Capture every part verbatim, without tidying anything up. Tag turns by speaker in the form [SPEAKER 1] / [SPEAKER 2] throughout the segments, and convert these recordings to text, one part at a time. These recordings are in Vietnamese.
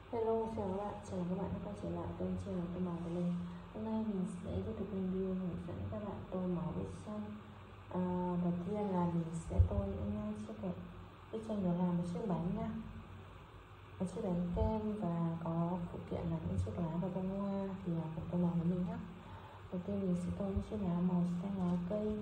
[SPEAKER 1] Hello, chào các bạn, chào các bạn đã quay trở lại kênh chào tô màu của mình. Hôm nay mình sẽ tiếp tục review hướng dẫn các bạn tô màu bức tranh. À, đầu tiên là mình sẽ tô những chiếc cái bức tranh đó là một chiếc bánh nha, một chiếc bánh kem và có phụ kiện là những chiếc lá và bông hoa thì là cùng tô màu với mình nhé. Đầu tiên mình sẽ tô những chiếc lá màu xanh lá cây.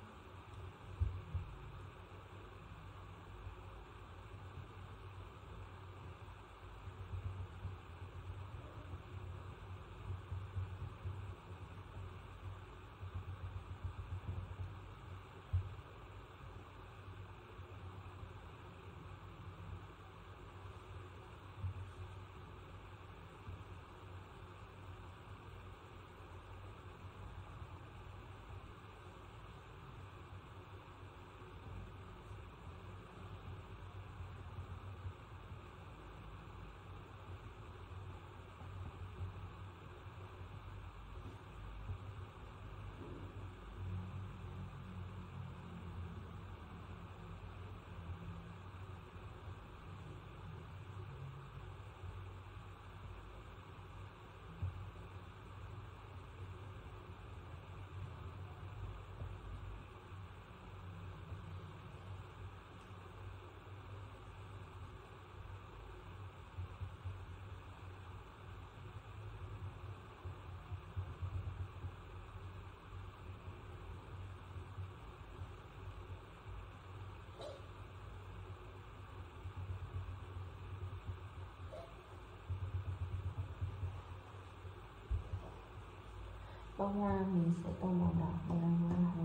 [SPEAKER 1] Bông hoa mình sẽ tô màu đỏ và là hoa hồng.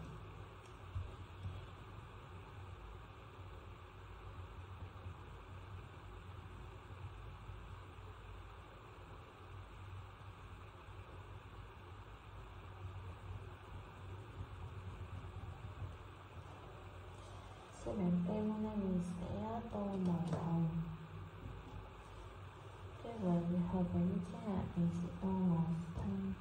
[SPEAKER 1] Chiếc bánh kem hôm nay mình sẽ tô màu hồng. Tiếp với hợp với những chiếc hạt mình sẽ tô màu xanh.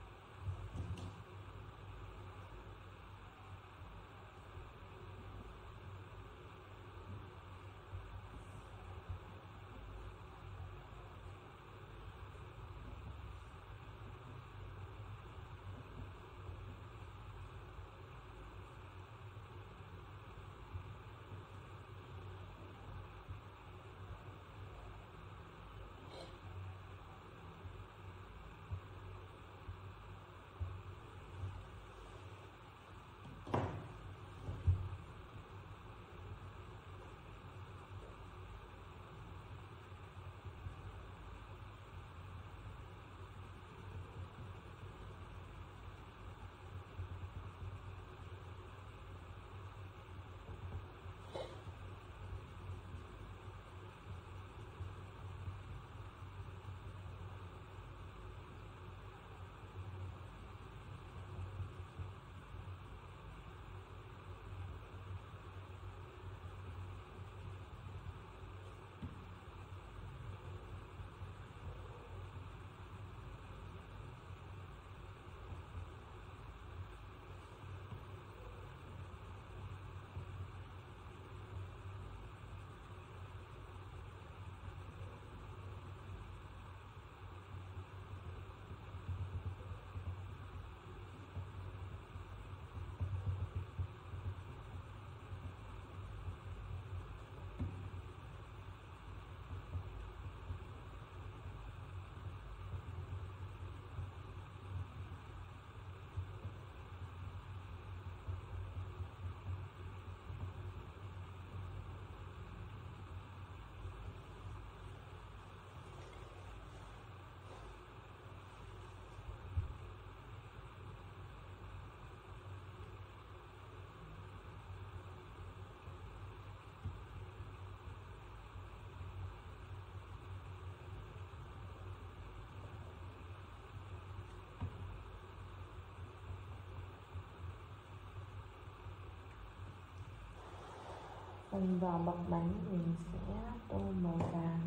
[SPEAKER 1] Phần vỏ bọc bánh mình sẽ tô màu vàng.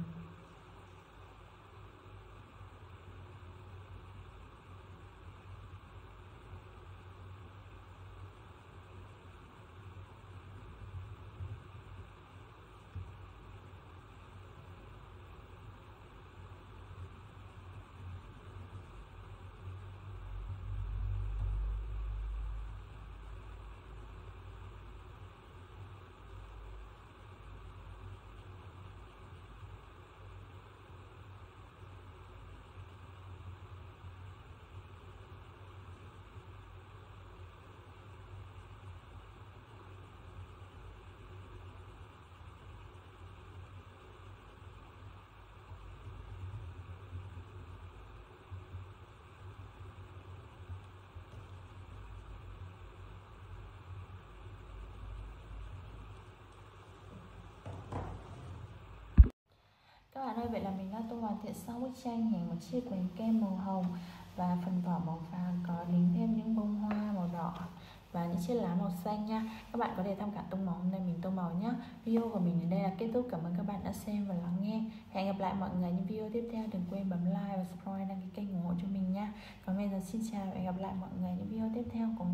[SPEAKER 2] Các bạn ơi, vậy là mình đã tô hoàn thiện xong bức tranh hình một chiếc bánh kem màu hồng và phần vỏ màu vàng có đính thêm những bông hoa màu đỏ và những chiếc lá màu xanh nha. Các bạn có thể tham khảo tông màu hôm nay mình tô màu nhé. Video của mình đến đây là kết thúc. Cảm ơn các bạn đã xem và lắng nghe. Hẹn gặp lại mọi người những video tiếp theo. Đừng quên bấm like và subscribe đăng ký kênh ủng hộ cho mình nha. Còn bây giờ xin chào và hẹn gặp lại mọi người những video tiếp theo của mình.